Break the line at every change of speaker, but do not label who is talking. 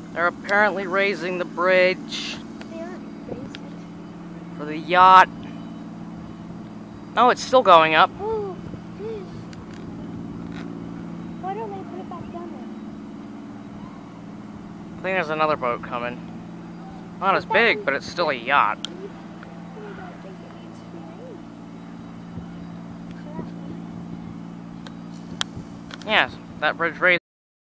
They're apparently raising the bridge
They aren't raising.
for the yacht. Oh, it's still going up.
Oh, geez. Why don't they put it back down
I think there's another boat coming. Not as big, but it's still a yacht.
there? I don't think it needs to be raised.
Yes, that bridge raised